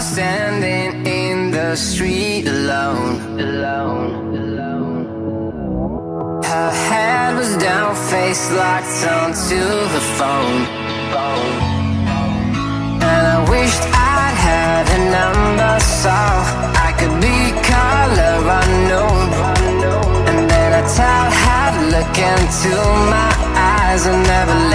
standing in the street alone. Her head was down, face locked onto the phone. And I wished I'd had a number so I could be color unknown. And then I tell her to look into my eyes and never let